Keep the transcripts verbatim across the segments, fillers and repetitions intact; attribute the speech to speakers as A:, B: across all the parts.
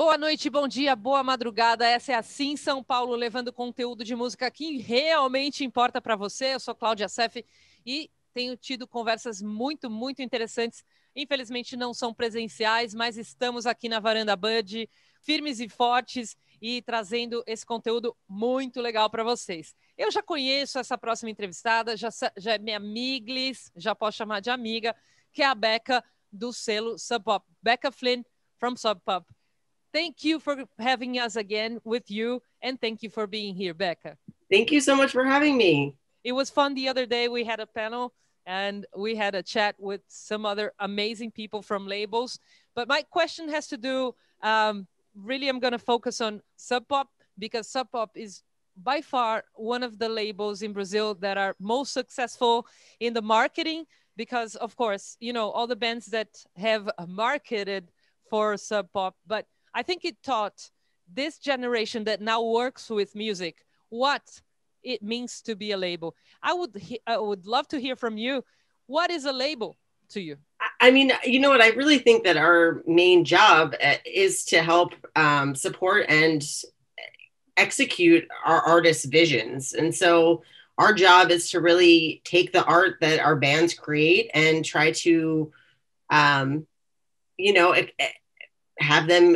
A: Boa noite, bom dia, boa madrugada. Essa é a Sim São Paulo, levando conteúdo de música que realmente importa para você. Eu sou Cláudia Seff e tenho tido conversas muito, muito interessantes. Infelizmente não são presenciais, mas estamos aqui na Varanda Bud, firmes e fortes e trazendo esse conteúdo muito legal para vocês. Eu já conheço essa próxima entrevistada, já, já é minha amiglis, já posso chamar de amiga, que é a Becca do selo Sub Pop. Becca Flynn from Sub Pop. Thank you for having us again with you, and thank you for being here, Becca.
B: Thank you so much for having me.
A: It was fun the other day. We had a panel, and we had a chat with some other amazing people from labels. But my question has to do, um, really, I'm going to focus on Sub Pop, because Sub Pop is by far one of the labels in Brazil that are most successful in the marketing, because, of course, you know, all the bands that have marketed for Sub Pop, but I think it taught this generation that now works with music what it means to be a label. I would I would love to hear from you. What is a label to you?
B: I mean, you know what? I really think that our main job is to help um, support and execute our artists' visions. And so our job is to really take the art that our bands create and try to, um, you know, have them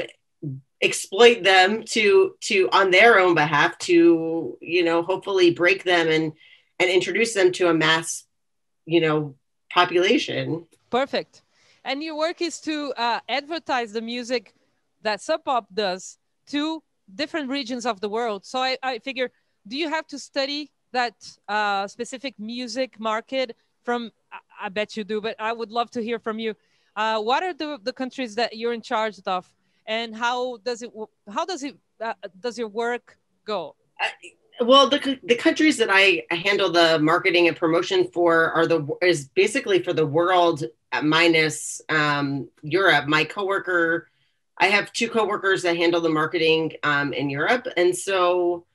B: exploit them to to on their own behalf to, you know, hopefully break them and and introduce them to a mass, you know, population.
A: Perfect. And your work is to uh, advertise the music that Sub Pop does to different regions of the world. So I, I figure, do you have to study that uh, specific music market from, I, I bet you do, but I would love to hear from you. Uh, what are the, the countries that you're in charge of? And how does it how does it uh, does your work go?
B: Uh, well, the the countries that I handle the marketing and promotion for are the is basically for the world minus um, Europe. My coworker, I have two coworkers that handle the marketing um, in Europe, and so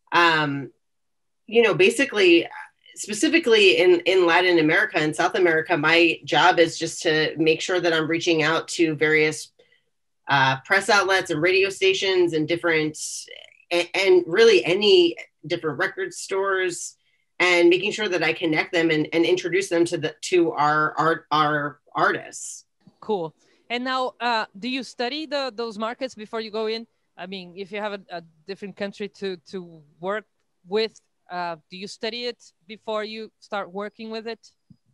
B: um, you know, basically, specifically in in Latin America and South America, my job is just to make sure that I'm reaching out to various Uh, press outlets and radio stations and different, and, and really any different record stores, and making sure that I connect them and, and introduce them to the to our art our artists.
A: Cool. And now, uh, do you study the those markets before you go in? I mean, if you have a, a different country to to work with, uh, do you study it before you start working with it?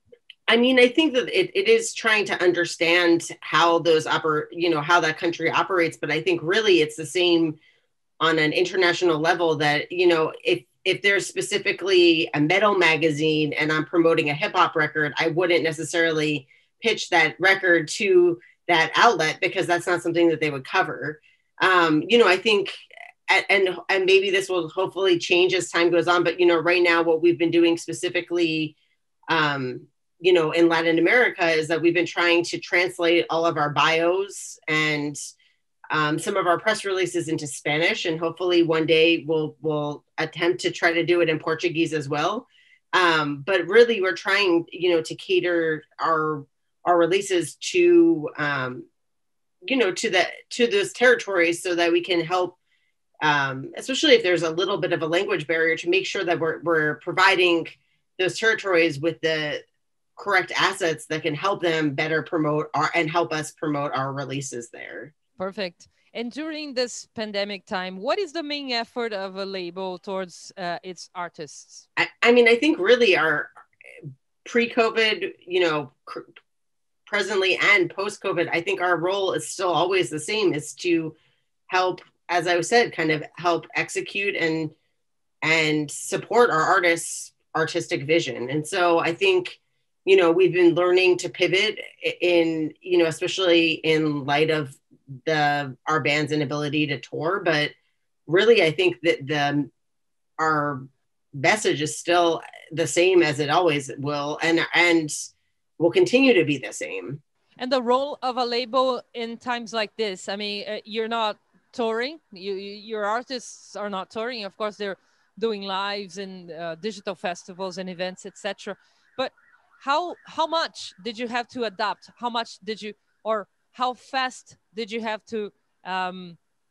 B: I mean, I think that it, it is trying to understand how those oper, you know, how that country operates. But I think really it's the same on an international level that, you know, if, if there's specifically a metal magazine and I'm promoting a hip hop record, I wouldn't necessarily pitch that record to that outlet because that's not something that they would cover. Um, you know, I think, and, and maybe this will hopefully change as time goes on, but, you know, right now what we've been doing specifically, um, you know, in Latin America is that we've been trying to translate all of our bios and um, some of our press releases into Spanish, and hopefully one day we'll we'll attempt to try to do it in Portuguese as well. Um, but really, we're trying, you know, to cater our our releases to, um, you know, to the to those territories so that we can help, um, especially if there's a little bit of a language barrier, to make sure that we're we're providing those territories with the correct assets that can help them better promote our and help us promote our releases there.
A: Perfect. And during this pandemic time, what is the main effort of a label towards uh, its artists?
B: I, I mean, I think really our pre-COVID, you know, cr- presently and post-COVID, I think our role is still always the same, is to help, as I said, kind of help execute and and support our artists' artistic vision. And so I think, you know, we've been learning to pivot in, you know, especially in light of the our band's inability to tour. But really, I think that the our message is still the same as it always will, and and will continue to be the same.
A: And the role of a label in times like this, I mean, uh, you're not touring. You, you your artists are not touring. Of course, they're doing lives and uh, digital festivals and events, et cetera. But How how much did you have to adapt? How much did you, or how fast did you have to um,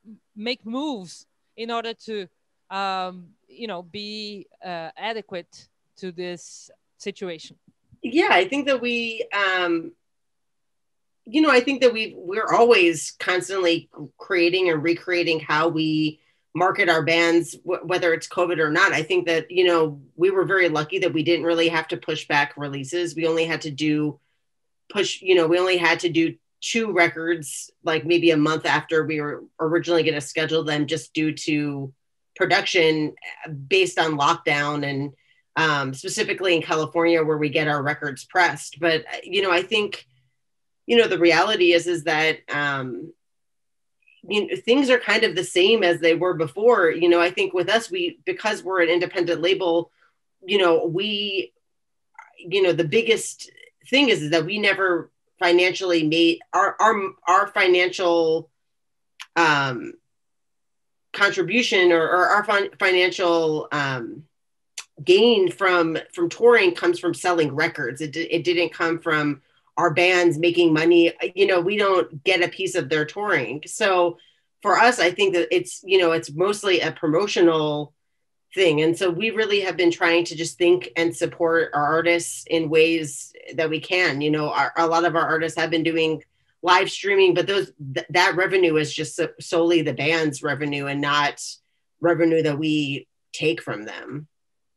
A: make moves in order to, um, you know, be uh, adequate to this situation?
B: Yeah, I think that we, um, you know, I think that we we're always constantly creating and recreating how we market our bands, w- whether it's COVID or not. I think that, you know, we were very lucky that we didn't really have to push back releases. We only had to do push, you know, we only had to do two records, like maybe a month after we were originally going to schedule them, just due to production based on lockdown and um, specifically in California where we get our records pressed. But, you know, I think, you know, the reality is, is that, um, you know, things are kind of the same as they were before. You know, I think with us, we, because we're an independent label, you know, we, you know, the biggest thing is, is that we never financially made our, our, our financial, um, contribution or, or our fin- financial, um, gain from, from touring comes from selling records. It, it didn't come from our bands making money. You know, we don't get a piece of their touring. So for us, I think that it's, you know, it's mostly a promotional thing. And so we really have been trying to just think and support our artists in ways that we can. You know, our, a lot of our artists have been doing live streaming, but those th- that revenue is just so, solely the band's revenue and not revenue that we take from them.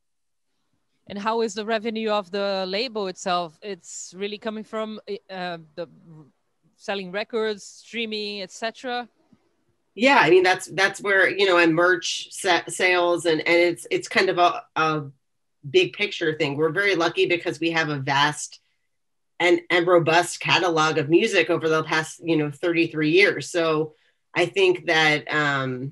A: And how is the revenue of the label itself? It's really coming from uh, the selling records, streaming, et cetera.
B: Yeah, I mean that's that's where, you know, and merch set sales and and it's it's kind of a, a big picture thing. We're very lucky because we have a vast and and robust catalog of music over the past, you know, thirty-three years. So I think that um,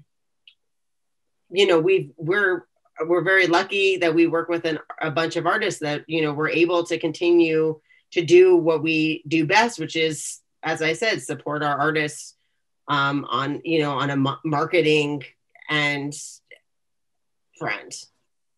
B: you know, we've we're we're very lucky that we work with an, a bunch of artists that, you know, we're able to continue to do what we do best, which is, as I said, support our artists um, on, you know, on a ma- marketing and front.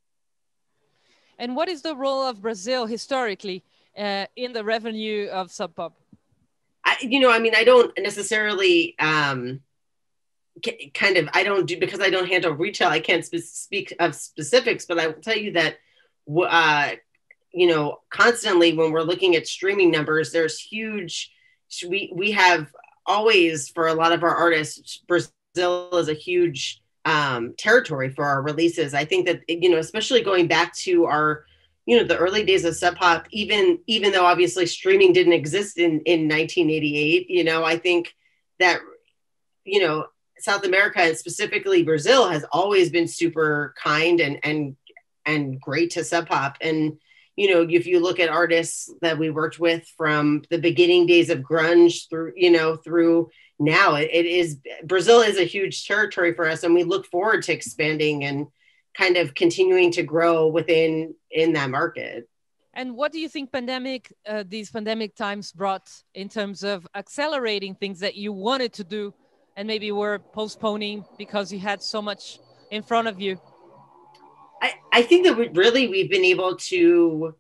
A: And what is the role of Brazil historically uh, in the revenue of Sub Pop?
B: I, you know, I mean, I don't necessarily um, kind of, I don't do, because I don't handle retail, I can't spe- speak of specifics, but I will tell you that, uh, you know, constantly when we're looking at streaming numbers, there's huge, we, we have always, for a lot of our artists, Brazil is a huge um, territory for our releases. I think that, you know, especially going back to our, you know, the early days of Sub Pop, even, even though obviously streaming didn't exist in, in nineteen eighty-eight, you know, I think that, you know, South America and specifically Brazil has always been super kind and and and great to Sub Pop. And you know, if you look at artists that we worked with from the beginning days of grunge through, you know, through now, it, it is, Brazil is a huge territory for us, and we look forward to expanding and kind of continuing to grow within in that market.
A: And what do you think pandemic, uh, these pandemic times brought in terms of accelerating things that you wanted to do and maybe were postponing because you had so much in front of you?
B: I, I think that we really, we've been able to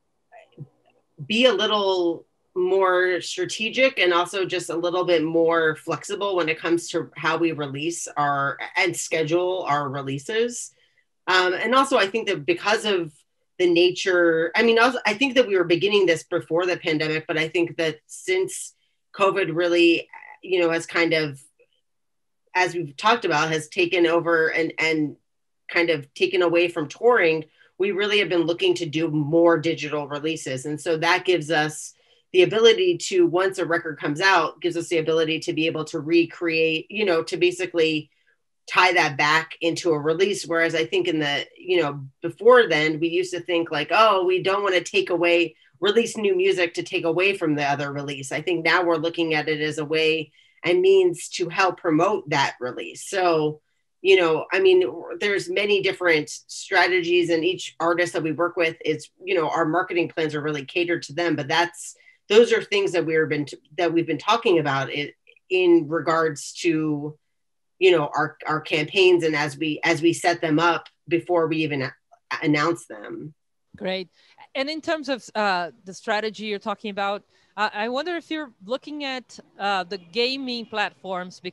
B: be a little more strategic and also just a little bit more flexible when it comes to how we release our and schedule our releases. Um, and also, I think that because of the nature, I mean, also, I think that we were beginning this before the pandemic, but I think that since COVID really, you know, has kind of, as we've talked about, has taken over and, and kind of taken away from touring, we really have been looking to do more digital releases. And so that gives us the ability to, once a record comes out, gives us the ability to be able to recreate, you know, to basically tie that back into a release. Whereas I think in the, you know, before then, we used to think like, oh, we don't want to take away, release new music to take away from the other release. I think now we're looking at it as a way and means to help promote that release. So, you know, I mean, there's many different strategies, and each artist that we work with is, you know, our marketing plans are really catered to them. But that's, those are things that we've been, that we've been talking about it in regards to, you know, our, our campaigns, and as we, as we set them up before we even announce them.
A: Great. And in terms of uh, the strategy you're talking about, uh, I wonder if you're looking at uh, the gaming platforms, because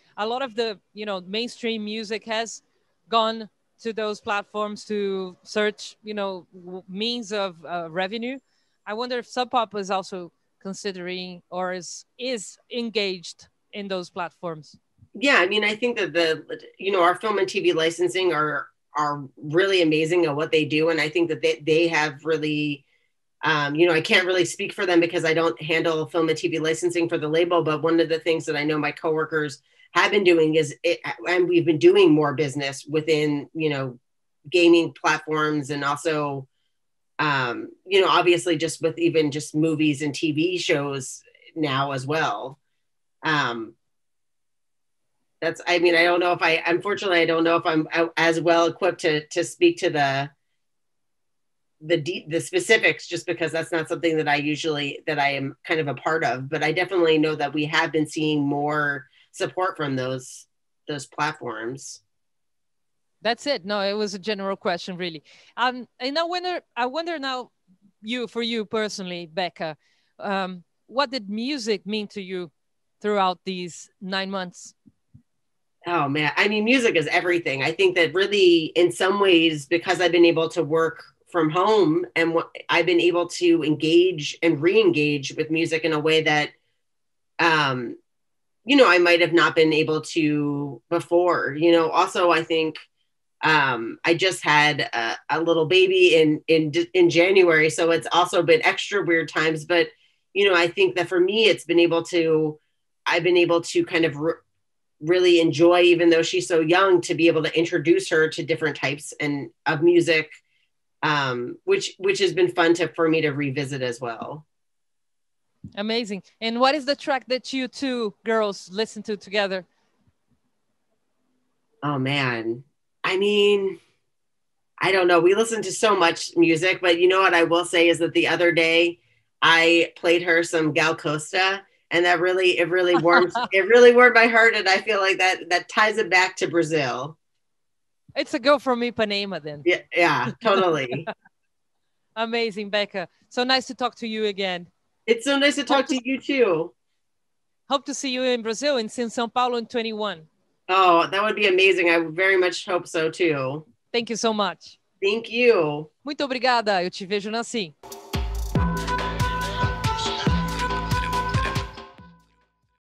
A: a lot of the, you know, mainstream music has gone to those platforms to search, you know, means of uh, revenue. I wonder if Sub Pop is also considering or is is engaged in those platforms.
B: Yeah, I mean, I think that the, you know, our film and T V licensing are are really amazing at what they do, and I think that they they have really, um, you know, I can't really speak for them because I don't handle film and T V licensing for the label. But one of the things that I know my coworkers have been doing is, it, and we've been doing more business within, you know, gaming platforms, and also, um, you know, obviously just with even just movies and T V shows now as well. Um, that's, I mean, I don't know if I, unfortunately, I don't know if I'm as well equipped to to speak to the the de- the specifics, just because that's not something that I usually, that I am kind of a part of. But I definitely know that we have been seeing more support from those those platforms.
A: That's it. No, it was a general question, really. Um, and I wonder, I wonder now, you, for you personally, Becca, um, what did music mean to you throughout these nine months?
B: Oh man, I mean, music is everything. I think that really, in some ways, because I've been able to work from home, and what I've been able to engage and re-engage with music in a way that, um, you know, I might have not been able to before. You know, also I think, um, I just had a, a little baby in in in January, so it's also been extra weird times. But you know, I think that for me, it's been able to, I've been able to kind of re- really enjoy, even though she's so young, to be able to introduce her to different types and of music, um, which which has been fun to for me to revisit as well.
A: Amazing. And what is the track that you two girls listen to together?
B: Oh man, I mean, I don't know. We listen to so much music, but you know what I will say is that the other day I played her some Gal Costa, and that really, it really warmed, it really warmed my heart, and I feel like that that ties it back to Brazil.
A: It's a go from Ipanema then.
B: Yeah, yeah, totally.
A: Amazing, Becca. So nice to talk to you again.
B: It's so nice to talk to, to you too.
A: Hope to see you in Brazil, in São Paulo in twenty-one.
B: Oh, that would be amazing. I very much hope so too.
A: Thank you so much.
B: Thank you.
A: Muito obrigada. Eu te vejo na Sim.